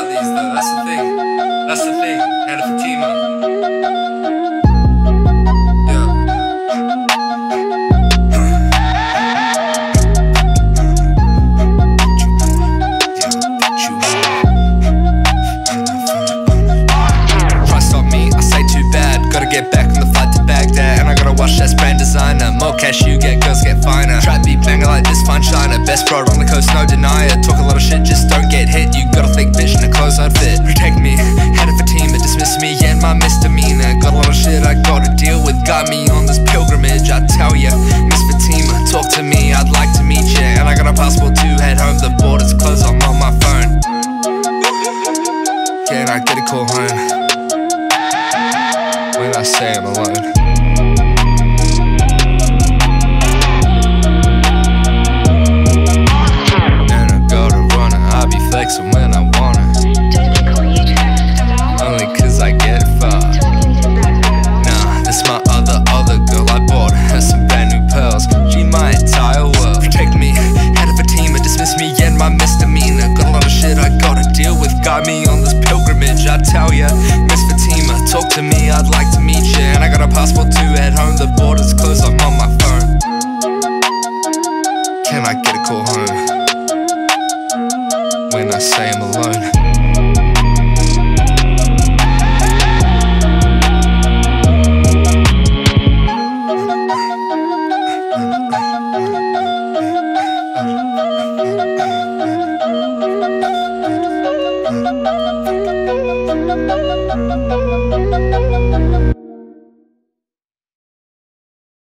about these though, that's the thing. That's the thing. Had a Fatima. Yeah. Trust on me, I say too bad. Gotta get back on the flight to Baghdad, and I gotta watch that brand designer. More cash you get, girls get finer. Trap beat banger like this, fine shiner. Best broad on the coast, no denier. Talk a lot of shit, just don't get hit. You got a thick bitch and the clothes don't fit. Protect me, had a Fatima, dismiss me and my misdemeanor. Got a lot of shit I gotta deal with, got me on this pilgrimage. I tell ya, Miss Fatima, talk to me, I'd like to meet ya. And I got a passport to head home, the border's closed, I'm on my phone. Can I get a call home when I say I'm alone? Flexing when I wanna, only cause I get it far. Nah, this my other girl, I bought her some brand new pearls. She my entire world. Protect me, had a Fatima, dismiss me and my misdemeanor. Got a lot of shit I gotta deal with, got me on this pilgrimage. I tell ya, Miss Fatima, talk to me, I'd like to meet ya. And I got a passport to head home, the border's closed, I'm on my phone. Can I get a call home when I say I'm alone?